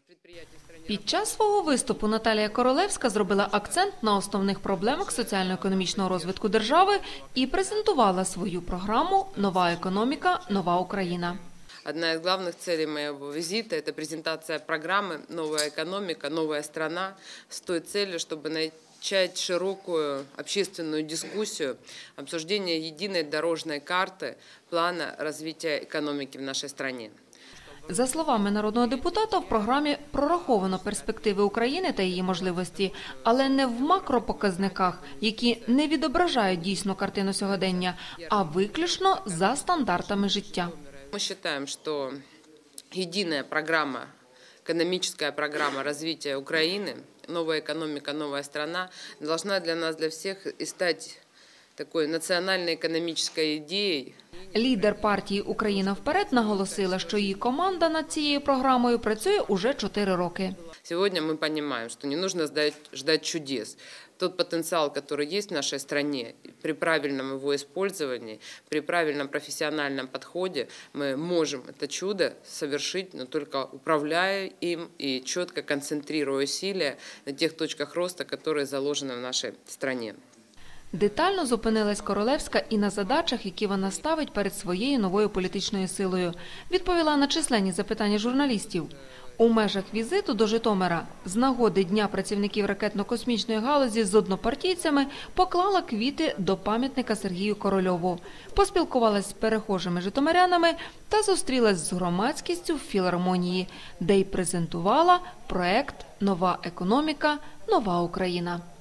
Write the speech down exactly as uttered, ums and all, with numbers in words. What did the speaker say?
Під час свого виступу Наталія Королевська зробила акцент на основних проблемах соціально-економічного розвитку держави і презентувала свою програму «Нова економіка. Нова Україна». Одна из главных целей моего визита – это презентация программы «Новая экономика. Новая страна» с той целью, чтобы начать широкую общественную дискуссию, обсуждение единой дорожной карты плана развития экономики в нашей стране. За словами народного депутата, в програмі прораховано перспективи України та її можливості, але не в макропоказниках, які не відображають дійсну картину сьогодення, а виключно за стандартами життя. Мы считаем, что единая программа, экономическая программа развития Украины, новая экономика, новая страна, должна для нас, для всех, и стать такой национальной экономической идеей. Лідер партії «Україна вперед» наголосила, що її команда над цією програмою працює уже чотири роки. Сегодня мы понимаем, что не нужно ждать чудес. Тот потенциал, который есть в нашей стране, при правильном его использовании, при правильном профессиональном подходе, мы можем это чудо совершить, но только управляя им и четко концентрируя усилия на тех точках роста, которые заложены в нашей стране. Детально зупинилась Королевська і на задачах, які вона ставить перед своєю новою політичною силою. Відповіла на численні запитання журналістів. У межах візиту до Житомира з нагоди Дня працівників ракетно-космічної галузі з однопартійцями поклала квіти до пам'ятника Сергію Корольову, поспілкувалась з перехожими житомирянами та зустрілась з громадськістю в філармонії, де й презентувала проект «Нова економіка. Нова Україна».